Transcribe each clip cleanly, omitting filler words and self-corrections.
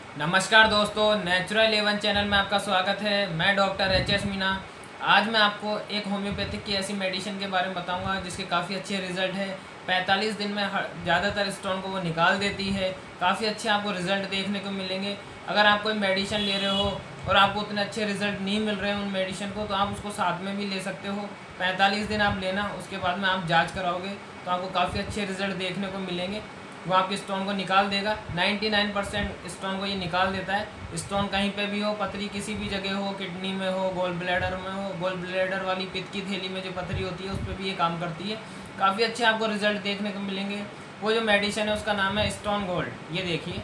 नमस्कार दोस्तों, natural Avon channel में आपका स्वागत है। मैं डॉक्टर एच.एस. मीना। आज मैं आपको एक होम्योपैथिक की ऐसी मेडिसिन के बारे में बताऊंगा जिसके काफ़ी अच्छे रिज़ल्ट है। 45 दिन में ज़्यादातर स्टोन को वो निकाल देती है। काफ़ी अच्छे आपको रिज़ल्ट देखने को मिलेंगे। अगर आप कोई मेडिसिन ले रहे हो और आपको उतने अच्छे रिज़ल्ट नहीं मिल रहे हैं उन मेडिसिन को, तो आप उसको साथ में भी ले सकते हो। 45 दिन आप लेना, उसके बाद में आप जाँच कराओगे तो आपको काफ़ी अच्छे रिज़ल्ट देखने को मिलेंगे। वो आपके स्टोन को निकाल देगा। 99% स्टोन को ये निकाल देता है। स्टोन कहीं पे भी हो, पथरी किसी भी जगह हो, किडनी में हो, गोल ब्लैडर में हो, गोल ब्लैडर वाली पित्त की थैली में जो पथरी होती है उस पर भी ये काम करती है। काफ़ी अच्छे आपको रिजल्ट देखने को मिलेंगे। वो जो मेडिसिन है उसका नाम है स्टोन गोल्ड। ये देखिए,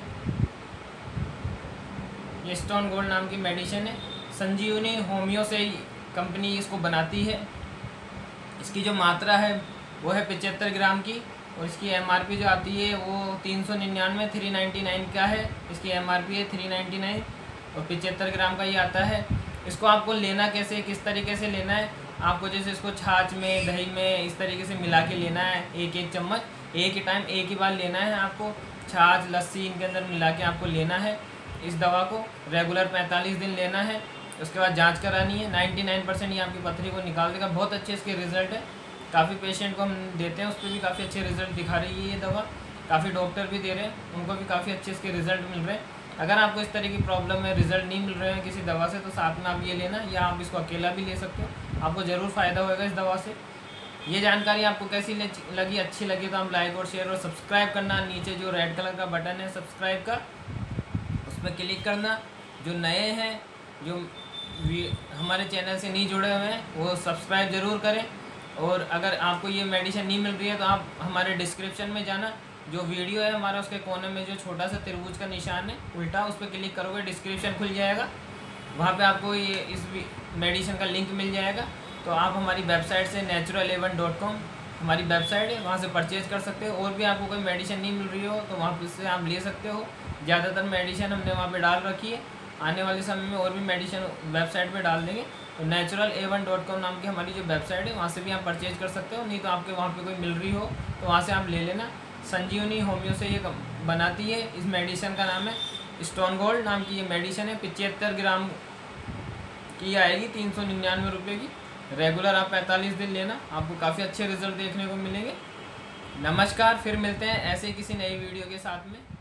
ये स्टोन गोल्ड नाम की मेडिसिन है। संजीवनी होम्यो से कंपनी इसको बनाती है। इसकी जो मात्रा है वो है 75 ग्राम की, और इसकी एमआरपी जो आती है वो 399 399 का है। इसकी एमआरपी है 399 और 75 ग्राम का ये आता है। इसको आपको लेना कैसे, किस तरीके से लेना है, आपको जैसे इसको छाछ में, दही में इस तरीके से मिला के लेना है। एक एक चम्मच एक ही टाइम एक ही बार लेना है। आपको छाछ, लस्सी इनके अंदर मिला के आपको लेना है। इस दवा को रेगुलर 45 दिन लेना है। उसके बाद जांच करानी है। 99% ये आपकी पथरी को निकाल देगा। बहुत अच्छे इसके रिज़ल्ट है। काफ़ी पेशेंट को हम देते हैं, उस पर भी काफ़ी अच्छे रिज़ल्ट दिखा रही है ये दवा। काफ़ी डॉक्टर भी दे रहे हैं, उनको भी काफ़ी अच्छे इसके रिज़ल्ट मिल रहे हैं। अगर आपको इस तरह की प्रॉब्लम है, रिज़ल्ट नहीं मिल रहे हैं किसी दवा से, तो साथ में आप ये लेना, या आप इसको अकेला भी ले सकते हो। आपको ज़रूर फ़ायदा होगा इस दवा से। ये जानकारी आपको कैसी लगी, अच्छी लगी तो आप लाइक और शेयर और सब्सक्राइब करना। नीचे जो रेड कलर का बटन है सब्सक्राइब का, उस पर क्लिक करना। जो नए हैं, जो हमारे चैनल से नहीं जुड़े हुए हैं, वो सब्सक्राइब ज़रूर करें। और अगर आपको ये मेडिसिन नहीं मिल रही है तो आप हमारे डिस्क्रिप्शन में जाना, जो वीडियो है हमारा उसके कोने में जो छोटा सा त्रिभुज का निशान है उल्टा, उस पर क्लिक करोगे डिस्क्रिप्शन खुल जाएगा। वहाँ पे आपको ये इस मेडिसिन का लिंक मिल जाएगा। तो आप हमारी वेबसाइट से naturaleven.com हमारी वेबसाइट है, वहाँ से परचेज़ कर सकते हो। और भी आपको कोई मेडिसिन नहीं मिल रही हो तो वहाँ से आप ले सकते हो। ज़्यादातर मेडिसिन हमने वहाँ पर डाल रखी है। आने वाले समय में और भी मेडिसिन वेबसाइट पे डाल देंगे। तो naturaleven.com नाम की हमारी जो वेबसाइट है वहाँ से भी आप परचेज़ कर सकते हो। नहीं तो आपके वहाँ पे कोई मिल रही हो तो वहाँ से आप ले लेना। संजीवनी होम्यो से ये बनाती है। इस मेडिसिन का नाम है स्टोन गोल्ड नाम की ये मेडिसिन है। 75 ग्राम की आएगी, 399 रुपये की। रेगुलर आप 45 दिन लेना, आपको काफ़ी अच्छे रिजल्ट देखने को मिलेंगे। नमस्कार, फिर मिलते हैं ऐसे किसी नई वीडियो के साथ में।